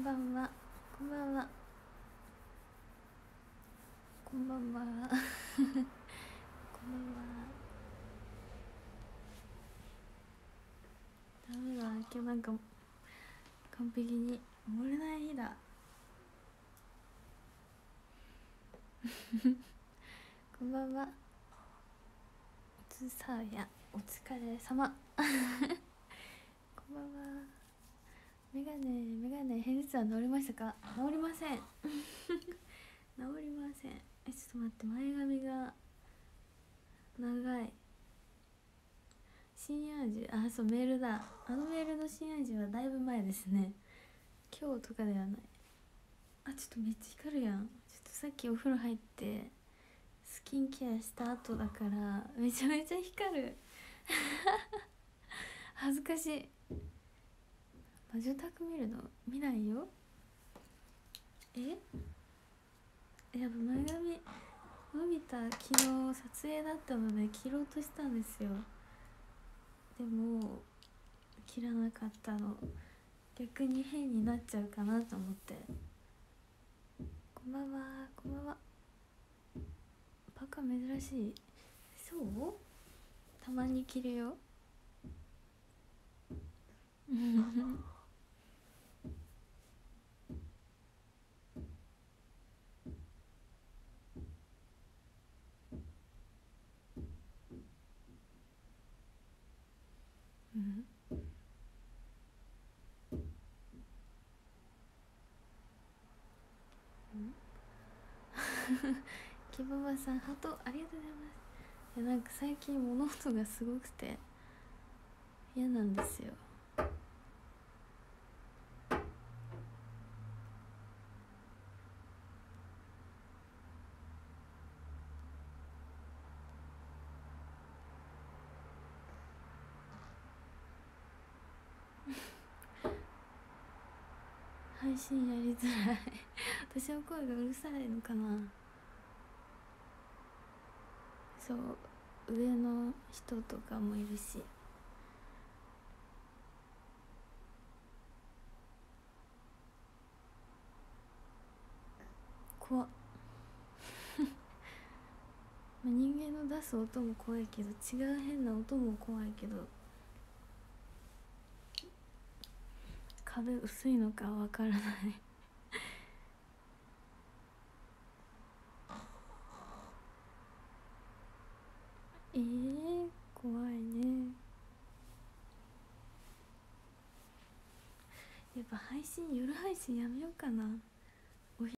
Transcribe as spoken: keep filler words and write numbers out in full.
んばんは。こんばんは。こんばんは。こんばんは。ダメだ、今日なんか完璧に漏れない日だ。こんばんは。つさや、お疲れ様。こんばんは。メガネ、メガネ、偏頭痛は治りましたか？治りません。治りません。え、ちょっと待って、前髪が長い。新味、あ、そう、メールだ。あのメールの新味はだいぶ前ですね。今日とかではない。あ、ちょっとめっちゃ光るやん。ちょっとさっきお風呂入ってスキンケアした後だからめちゃめちゃ光る。恥ずかしい。魔女宅見るの見ないよ。えやっぱ前髪伸びた昨日撮影だったので切ろうとしたんですよ。でも切らなかったの。逆に変になっちゃうかなと思って。こんばんは。こんばんは。バカ珍しい。そう？たまに着るよ。うん。キババさんハートありがとうございます。いや、なんか最近物音がすごくて嫌なんですよ。配信やりづらい。私の声がうるさいのかな。そう、上の人とかもいるし。怖っ。まあ人間の出す音も怖いけど、違う変な音も怖いけど、壁薄いのかわからない。えー、怖いね。やっぱ配信、夜配信やめようかな。